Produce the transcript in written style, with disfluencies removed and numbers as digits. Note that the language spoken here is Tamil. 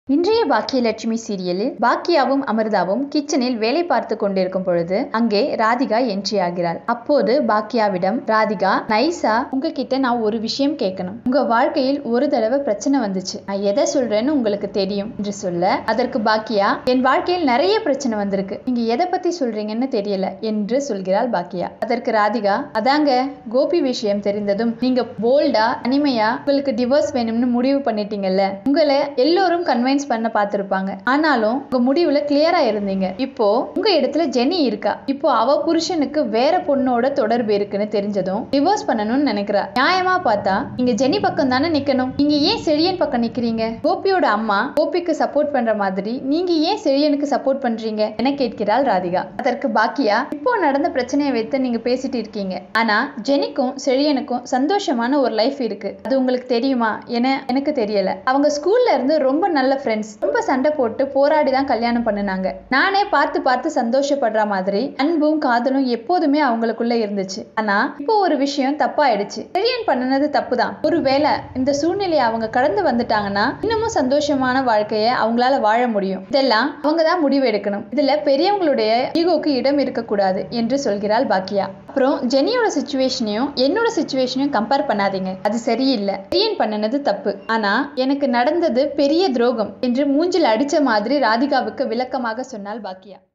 இன்றைய பாக்கியலட்சுமி சீரியலில் பாக்கியாவும் அமிர்தாவும் கிச்சனில் வேலை பார்த்து கொண்டிருக்கும் பொழுது அங்கே ராதிகா என்ட்ரி ஆகிறாள். அப்போது பாக்கியாவிடம் ராதிகா, நைசா உங்ககிட்ட நான் ஒரு விஷயம் கேட்கணும். உங்க வாழ்க்கையில் ஒரு தடவை பிரச்சனை வந்துச்சு, நான் எதை சொல்றேன்னு உங்களுக்கு தெரியும் என்று சொல்ல, அதற்கு பாக்கியா, என் வாழ்க்கையில் நிறைய பிரச்சனை வந்திருக்கு, நீங்க எதை பத்தி சொல்றீங்கன்னு தெரியல என்று சொல்கிறாள் பாக்கியா. அதற்கு ராதிகா, அதாங்க கோபி விஷயம் தெரிந்ததும் நீங்க போல்டா தனிமையா உங்களுக்கு டிவோர்ஸ் வேணும்னு முடிவு பண்ணிட்டீங்கல்ல, உங்களை எல்லோரும் கன்வை பண்ண பார்த்திருப்பாங்க, ஆனாலும் உங்க முடிவுல கிளியரா இருந்தீங்க. இப்போ உங்க இடத்துல ஜெனி இருக்கா, இப்போ அவ புருஷனுக்கு வேற பொண்ணோட தொடர்பு இருக்குன்னு தெரிஞ்சதும் டிவோர்ஸ் பண்ணணும்னு நினைக்கிறா. நியாயமா பார்த்தா நீங்க ஜெனி பக்கம் தானே நிக்கணும், நீங்க ஏன் செழியன் பக்கம் நிக்கிறீங்க? கோபியோட அம்மா கோபிக்கு சப்போர்ட் பண்ற மாதிரி நீங்க ஏன் செழியனுக்கு சப்போர்ட் பண்றீங்க என கேட்கிறாள் ராதிகா. அதற்கு பாக்கியா, இப்போ நடந்த பிரச்சனையை வைத்து நீங்க பேசிட்டு இருக்கீங்க, ஆனா ஜெனிக்கும் செழியனுக்கும் சந்தோஷமான ஒரு லைஃப் இருக்கு, அது உங்களுக்கு தெரியுமா என எனக்கு தெரியல. அவங்க ஸ்கூல்ல இருந்து ரொம்ப நல்ல ஃப்ரெண்ட்ஸ், ரொம்ப சண்டை போட்டு போராடி தான் கல்யாணம் பண்ணுனாங்க. நானே பார்த்து பார்த்து சந்தோஷப்படுற மாதிரி அன்பும் காதலும் எப்போதுமே அவங்களுக்குள்ள இருந்துச்சு. ஆனா இப்போ ஒரு விஷயம் தப்பாயிடுச்சு, செழியன் பண்ணினது தப்புதான். ஒருவேளை இந்த சூழ்நிலையை அவங்க கடந்து வந்துட்டாங்கன்னா இன்னமும் சந்தோஷமான வாழ்க்கையை அவங்களால வாழ முடியும். இதெல்லாம் அவங்க தான் முடிவு எடுக்கணும், இதுல பெரியவங்களுடைய ஈகோக்கு இடம் இருக்கக்கூடாது என்று சொல்கிறாள் பாக்கியா. அப்புறம் ஜெனியோட சிச்சுவேஷனையும் என்னோட சிச்சுவேஷனையும் கம்பேர் பண்ணாதீங்க, அது சரியில்லை, செழியன் பண்ணினது தப்பு, ஆனா எனக்கு நடந்தது பெரிய துரோகம் என்று மூஞ்சில் அடிச்ச மாதிரி ராதிகாவுக்கு விளக்கமாக சொன்னாள் பாக்கியா.